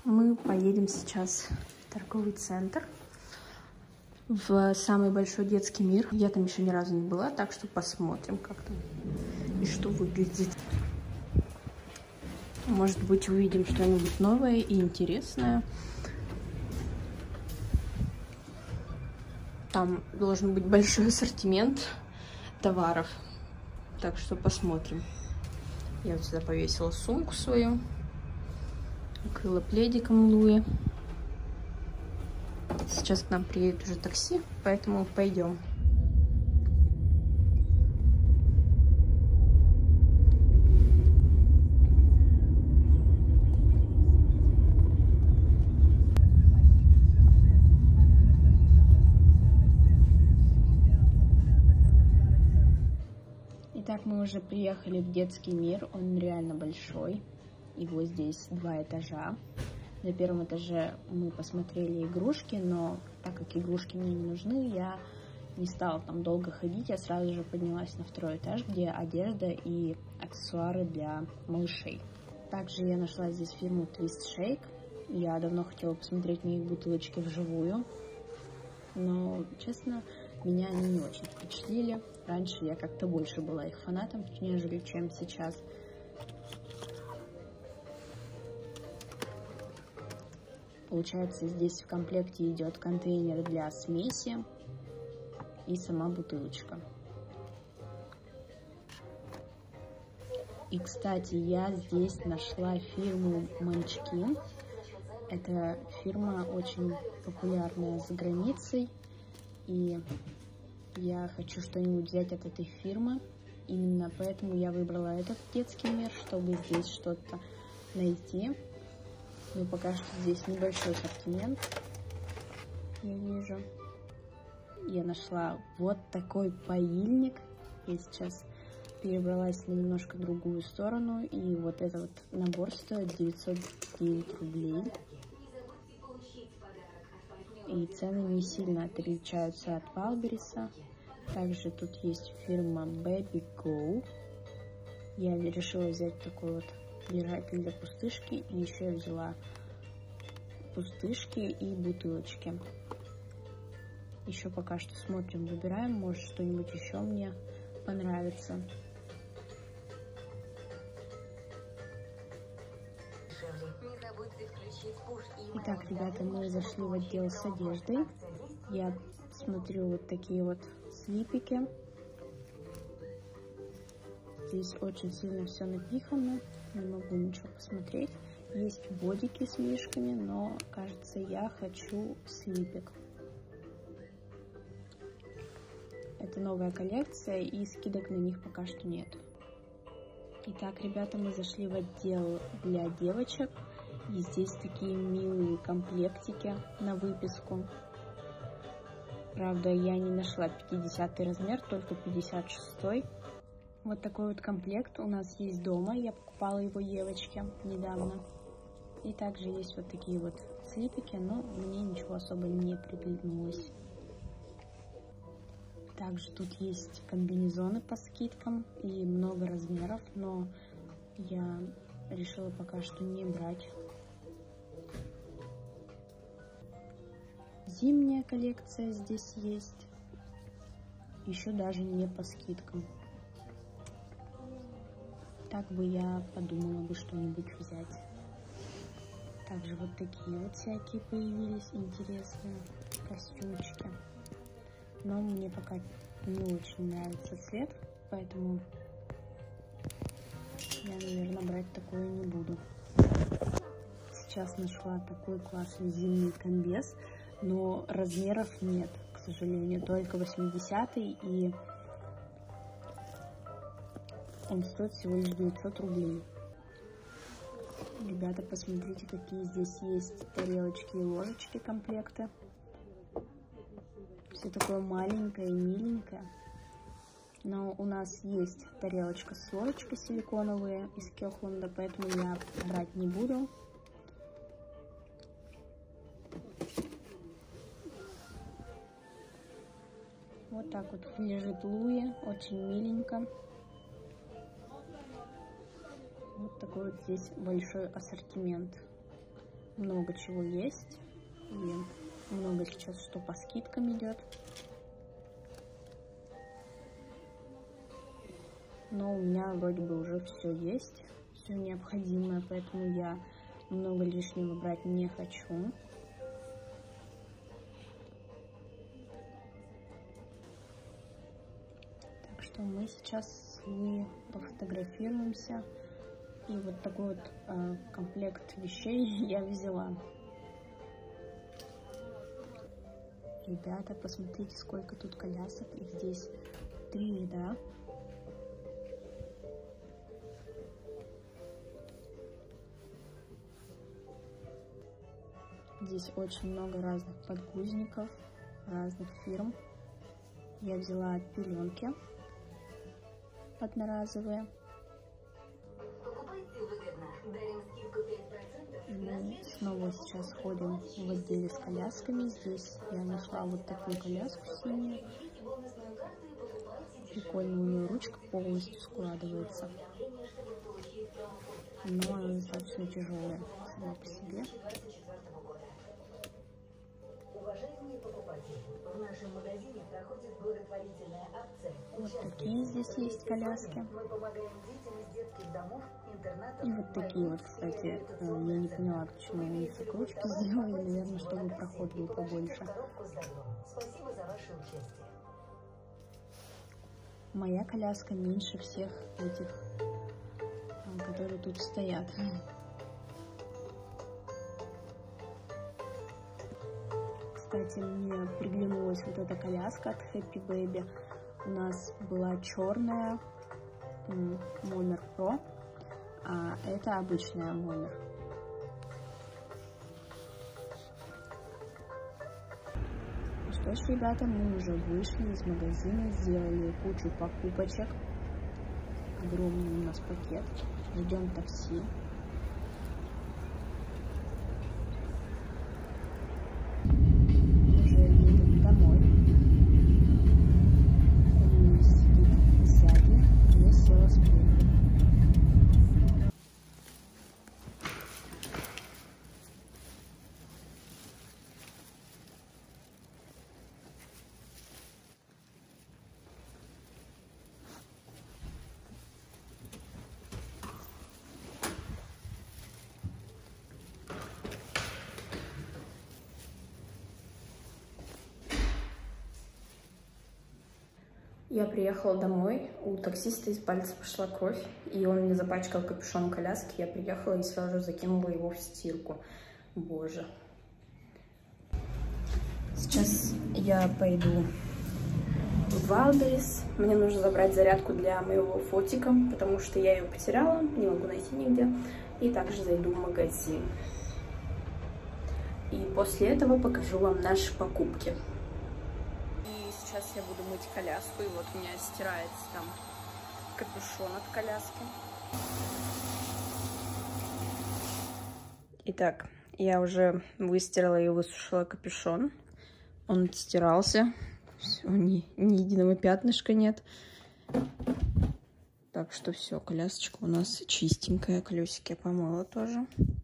Мы поедем сейчас в торговый центр, в самый большой детский мир. Я там еще ни разу не была, так что посмотрим, как там и что выглядит. Может быть, увидим что-нибудь новое и интересное. Там должен быть большой ассортимент товаров, так что посмотрим. Я вот сюда повесила сумку свою, укрыла пледиком Луи. Сейчас к нам приедет уже такси, поэтому пойдем. Итак, мы уже приехали в детский мир. Он реально большой. Его здесь 2 этажа. На первом этаже мы посмотрели игрушки, но так как игрушки мне не нужны, я не стала там долго ходить. Я сразу же поднялась на 2-й этаж, где одежда и аксессуары для малышей. Также я нашла здесь фирму Twist Shake. Я давно хотела посмотреть на их бутылочки вживую, но, честно, меня они не очень впечатлили. Раньше я как-то больше была их фанатом, нежели чем сейчас. Получается, здесь в комплекте идет контейнер для смеси и сама бутылочка. И, кстати, я здесь нашла фирму Munchkin. Эта фирма очень популярная за границей. И я хочу что-нибудь взять от этой фирмы. Именно поэтому я выбрала этот детский мир, чтобы здесь что-то найти. Но пока что здесь небольшой ассортимент, я вижу. Я нашла вот такой поильник. Я сейчас перебралась на немножко другую сторону. И вот этот вот набор стоит 909 рублей. И цены не сильно отличаются от Вайлдберриса. Также тут есть фирма Baby Go. Я решила взять такой вот держатель для пустышки. И еще я взяла пустышки и бутылочки. Еще пока что смотрим, выбираем. Может, что-нибудь еще мне понравится. Итак, ребята, мы зашли в отдел с одеждой. Я смотрю вот такие вот слипики. Здесь очень сильно все напихано. Не могу ничего посмотреть. Есть бодики с мишками, но, кажется, я хочу слипик. Это новая коллекция, и скидок на них пока что нет. Итак, ребята, мы зашли в отдел для девочек. И здесь такие милые комплектики на выписку. Правда, я не нашла 50 размер, только 56. Вот такой вот комплект у нас есть дома. Я покупала его девочке недавно. И также есть вот такие вот слипики, но мне ничего особо не приглянулось. Также тут есть комбинезоны по скидкам и много размеров, но я решила пока что не брать. Зимняя коллекция здесь есть, еще даже не по скидкам. Так бы я подумала бы что-нибудь взять. Также вот такие вот всякие появились интересные костюмчики. Но мне пока не очень нравится цвет, поэтому я, наверное, брать такое не буду. Сейчас нашла такой классный зимний комбез, но размеров нет, к сожалению, только 80-й, и он стоит всего лишь 900 рублей. Ребята, посмотрите, какие здесь есть тарелочки и ложечки комплекты. Все такое маленькое и миленькое. Но у нас есть тарелочка с ложечкой силиконовые из Кёхланда, поэтому я брать не буду. Вот так вот лежит Луи, очень миленько. Вот такой вот здесь большой ассортимент. много чего есть. И много сейчас что по скидкам идет. Но у меня вроде бы уже все есть, все необходимое, поэтому я много лишнего брать не хочу. Так что мы сейчас с Луи пофотографируемся. И вот такой вот комплект вещей я взяла. Ребята, посмотрите, сколько тут колясок. Их здесь 3 ряда. Здесь очень много разных подгузников, разных фирм. Я взяла пеленки одноразовые. Мы снова сейчас ходим в отделе с колясками. Здесь я нашла вот такую коляску синюю. Прикольно, у нее ручка полностью складывается. Но она достаточно тяжелая сама по себе. Уважаемые покупатели, в нашем магазине проходит благотворительная акция. Вот такие здесь есть коляски. Мы помогаем детям из детских домов, интернатов. И вот такие вот, кстати, я не поняла, почему у них так ручки сделали, наверное, чтобы проход был побольше. Спасибо за ваше участие. Моя коляска меньше всех этих, которые тут стоят. Кстати, мне приглянулась вот эта коляска от Happy Baby. У нас была черная Mommer Pro, а это обычная Mommer. Ну что ж, ребята, мы уже вышли из магазина, сделали кучу покупочек. Огромный у нас пакет. Ждем такси. Я приехала домой, у таксиста из пальца пошла кровь, и он мне запачкал капюшон коляски. Я приехала и сразу же закинула его в стирку. Боже. Сейчас я пойду в Wildberries. Мне нужно забрать зарядку для моего фотика, потому что я ее потеряла, не могу найти нигде. И также зайду в магазин. И после этого покажу вам наши покупки. Сейчас я буду мыть коляску, и вот у меня стирается там капюшон от коляски. Итак, я уже выстирала и высушила капюшон. Он отстирался. Все, ни единого пятнышка нет. Так что все, колясочка у нас чистенькая. Колесики я помыла тоже.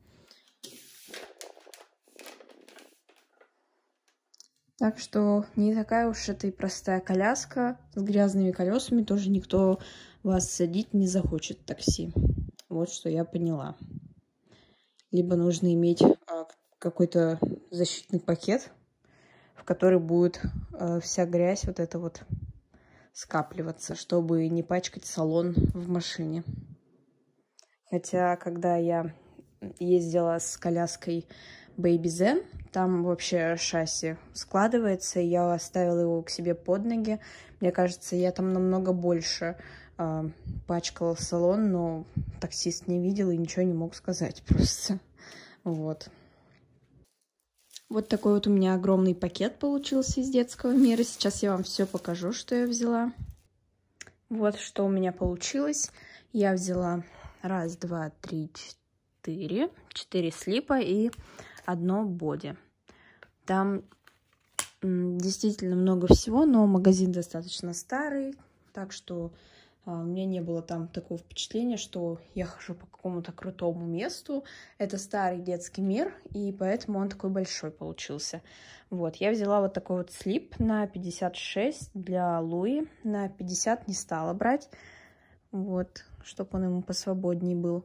Так что не такая уж это и простая коляска. С грязными колесами тоже никто вас садить не захочет в такси. Вот что я поняла. Либо нужно иметь какой-то защитный пакет, в который будет вся грязь вот эта вот скапливаться, чтобы не пачкать салон в машине. Хотя, когда я ездила с коляской Baby Zen, там вообще шасси складывается, и я оставила его к себе под ноги. Мне кажется, я там намного больше пачкала салон, но таксист не видел и ничего не мог сказать просто. Вот. Вот такой вот у меня огромный пакет получился из детского мира. Сейчас я вам все покажу, что я взяла. Вот что у меня получилось. Я взяла 1, 2, 3, 4 слипа и 1 боди. Там действительно много всего, но магазин достаточно старый, так что У меня не было там такого впечатления, что я хожу по какому-то крутому месту. Это старый детский мир, и поэтому он такой большой получился. Вот, я взяла вот такой вот слип на 56 для Луи. На 50 не стала брать, вот, чтобы он ему посвободнее был.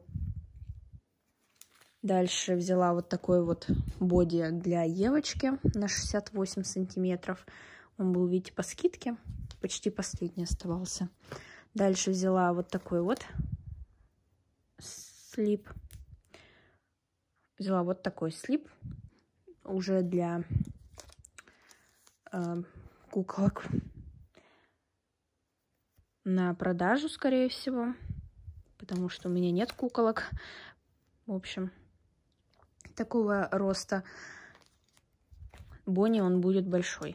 Дальше взяла вот такой вот боди для Евочки на 68 сантиметров. Он был, видите, по скидке, почти последний оставался. Дальше взяла вот такой вот слип. Взяла вот такой слип уже для куколок на продажу, скорее всего, потому что у меня нет куколок. В общем, такого роста. Бонни он будет большой.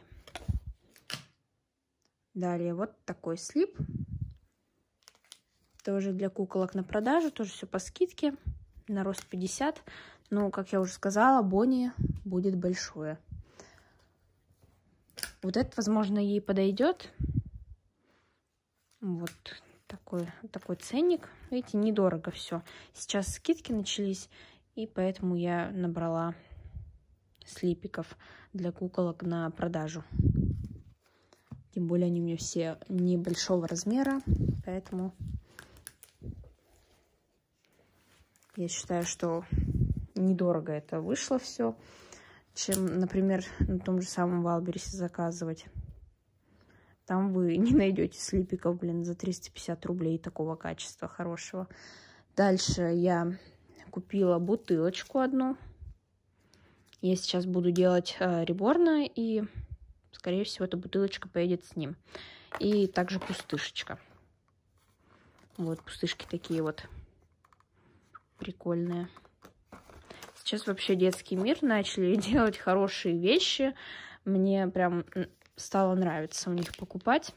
Далее вот такой слип. Тоже для куколок на продажу. Тоже все по скидке. На рост 50. Но, как я уже сказала, Бонни будет большое. Вот этот, возможно, ей подойдет. Вот такой ценник. Видите, недорого все. Сейчас скидки начались. И поэтому я набрала слипиков для куколок на продажу. Тем более они у меня все небольшого размера, поэтому я считаю, что недорого это вышло все, чем, например, на том же самом Вайлдберрисе заказывать. Там вы не найдете слипиков, блин, за 350 рублей такого качества хорошего. Дальше я купила бутылочку одну. Я сейчас буду делать реборна, и, скорее всего, эта бутылочка поедет с ним. И также пустышечка. Вот, пустышки такие вот прикольные. Сейчас вообще детский мир начали делать хорошие вещи. Мне прям стало нравиться у них покупать.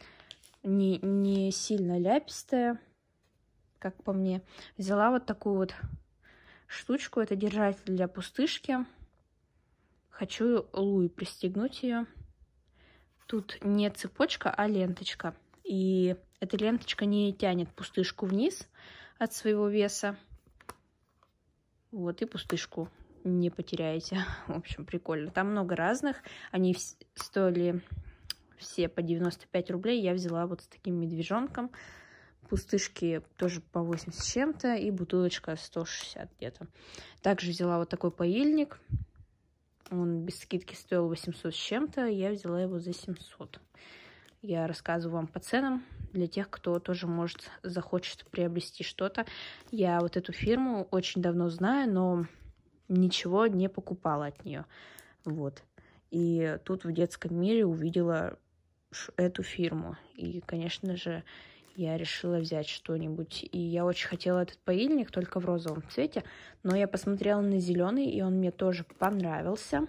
Не сильно ляпистая, как по мне. Взяла вот такую вот штучку. Это держатель для пустышки. Хочу Луи пристегнуть ее. Тут не цепочка, а ленточка. И эта ленточка не тянет пустышку вниз от своего веса. Вот, и пустышку не потеряете. В общем, прикольно. Там много разных. Они стоили все по 95 рублей. Я взяла вот с таким медвежонком. Пустышки тоже по 80 с чем-то. И бутылочка 160 где-то. Также взяла вот такой поильник. Он без скидки стоил 800 с чем-то. Я взяла его за 700. Я рассказываю вам по ценам для тех, кто тоже захочет приобрести что-то. Я вот эту фирму очень давно знаю, но ничего не покупала от нее. Вот. И тут в детском мире увидела эту фирму. И, конечно же, я решила взять что-нибудь. И я очень хотела этот поильник, только в розовом цвете. Но я посмотрела на зеленый, и он мне тоже понравился.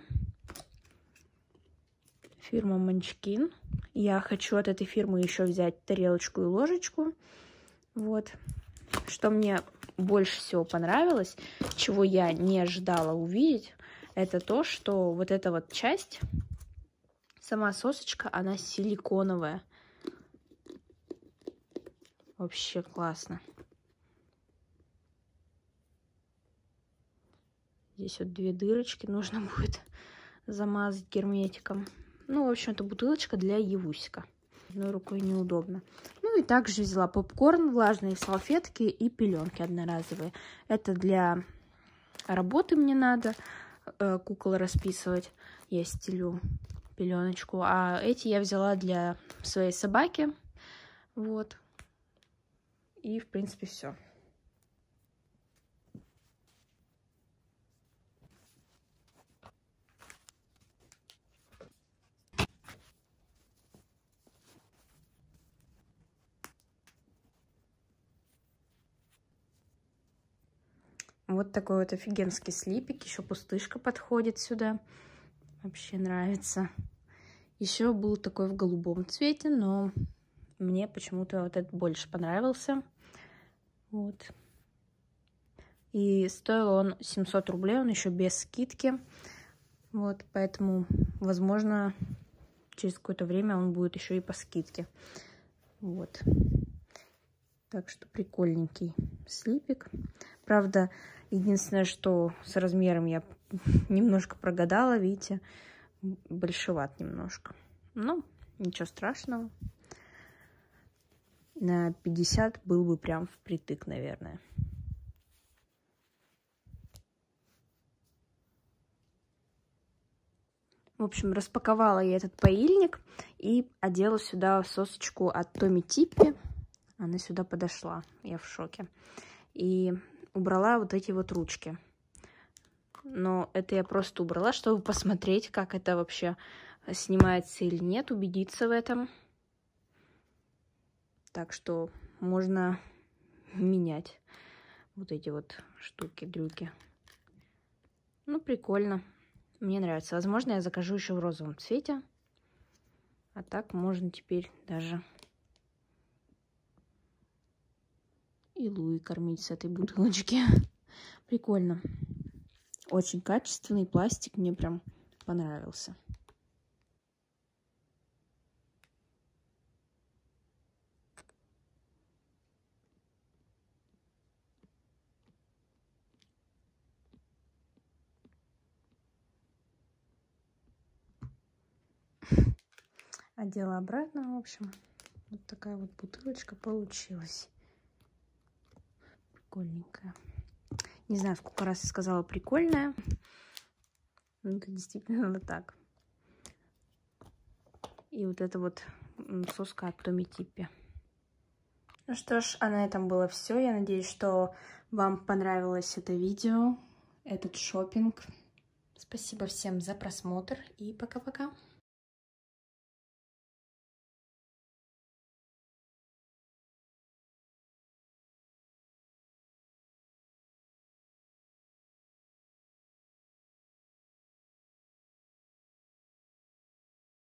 Фирма Munchkin. Я хочу от этой фирмы еще взять тарелочку и ложечку. Вот. Что мне больше всего понравилось, чего я не ожидала увидеть, это то, что вот эта вот часть, сама сосочка, она силиконовая. Вообще классно. Здесь вот 2 дырочки нужно будет замазать герметиком. Ну, в общем, это бутылочка для Евусика. Одной рукой неудобно. Ну и также взяла попкорн, влажные салфетки и пеленки одноразовые. Это для работы мне надо кукол расписывать. Я стелю пеленочку. А эти я взяла для своей собаки. Вот. И, в принципе, все. Вот такой вот офигенский слипик. Еще пустышка подходит сюда. Вообще нравится. Еще был такой в голубом цвете, но мне почему-то вот этот больше понравился. Вот. И стоил он 700 рублей, он еще без скидки. Вот, поэтому, возможно, через какое-то время он будет еще и по скидке. Вот. Так что прикольненький слипик. Правда, единственное, что с размером я немножко прогадала, видите, большеват немножко. Ну, ничего страшного. На 50 был бы прям впритык, наверное. В общем, распаковала я этот паильник и одела сюда сосочку от Томми Типпи. Она сюда подошла, я в шоке. И убрала вот эти вот ручки. Но это я просто убрала, чтобы посмотреть, как это вообще снимается или нет, убедиться в этом. Так что можно менять вот эти вот штуки-дрюки. Ну, прикольно. Мне нравится. Возможно, я закажу еще в розовом цвете. А так можно теперь даже и Луи кормить с этой бутылочки. Прикольно. Очень качественный пластик. Мне прям понравился. Одела обратно, в общем. Вот такая вот бутылочка получилась. Прикольненькая. Не знаю, сколько раз я сказала прикольная. Но это действительно вот так. И вот это вот соска от Томми Типпи. Ну что ж, а на этом было все. Я надеюсь, что вам понравилось это видео, этот шопинг. Спасибо всем за просмотр и пока-пока.